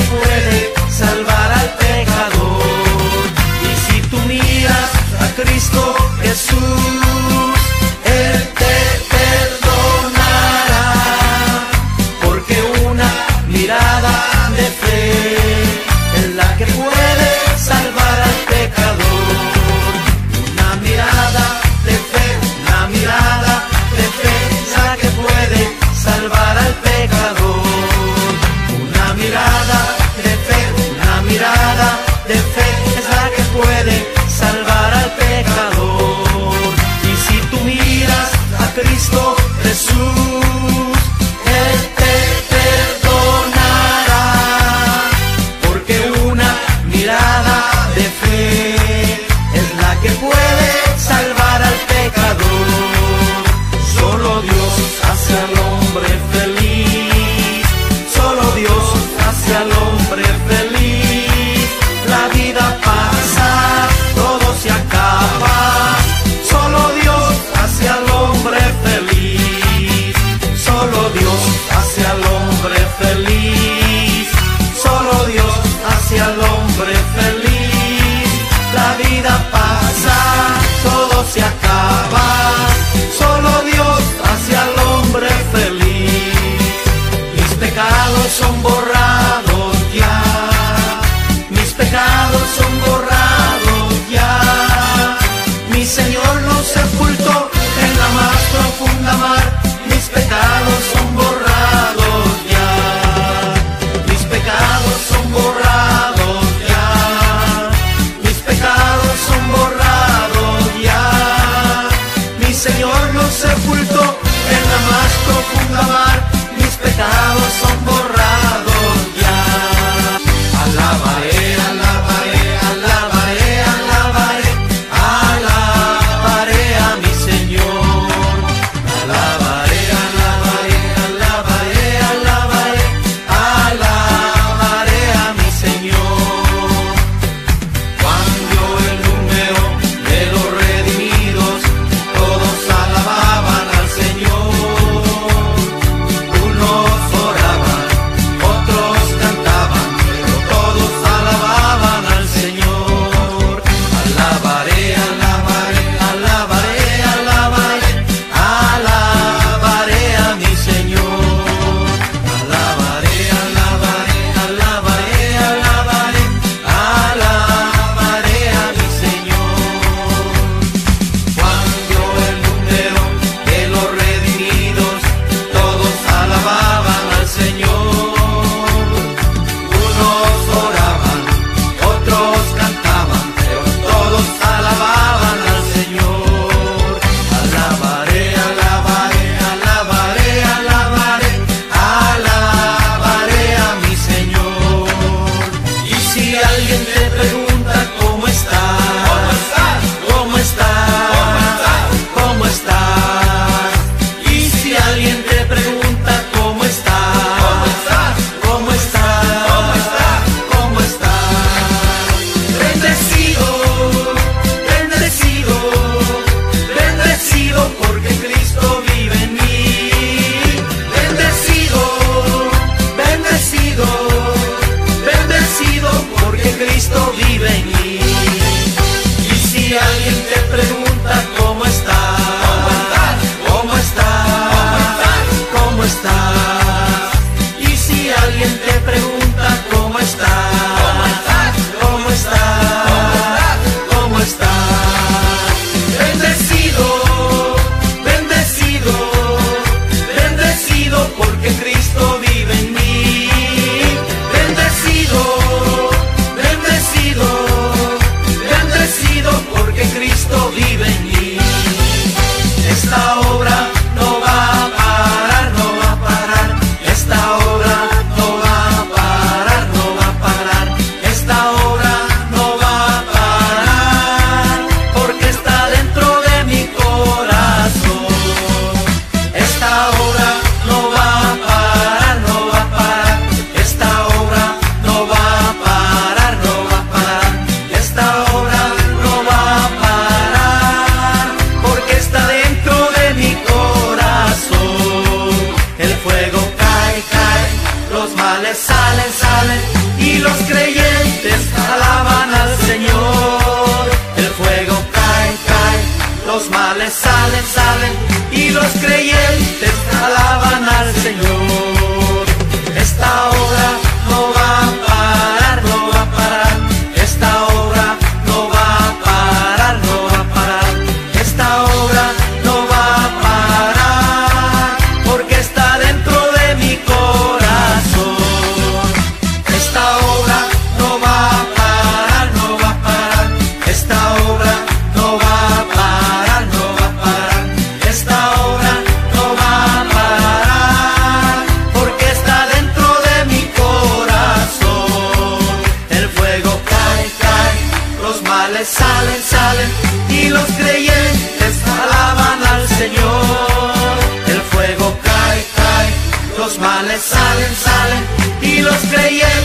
puede salvar al pecador. Y si tú miras a Cristo Jesús, Él te perdonará, porque una mirada de fe es la que puede salvar al pecador. Una mirada de fe, una mirada de fe es la que puede salvar al pecador. Una mirada de fe, una mirada de fe es la que puede salvar al pecador. Y si tú miras a Cristo Jesús, Él te perdonará, porque una mirada de fe es la que puede salvar al pecador. Solo Dios hace al hombre feliz, solo Dios hace al hombre feliz. La vida pasa, todo se acaba, solo Dios hace al hombre feliz, solo Dios hace al hombre feliz, solo Dios hace al hombre feliz. La vida pasa, todo se acaba, solo Dios hace al hombre feliz. Mis pecados son borrados ya, Señor. Esta obra no va a parar, no va a parar. Esta obra no va a parar, no va a parar. Esta obra no va a parar, porque está dentro de mi corazón. Esta obra no va a parar, no va a parar. Esta obra no va a parar, no va a parar. Esta obra no va a parar, porque está dentro de mi corazón. El fuego cae, cae, los males salen, salen, y los creyentes alaban al Señor. El fuego cae, cae, los males salen, salen, y los creyentes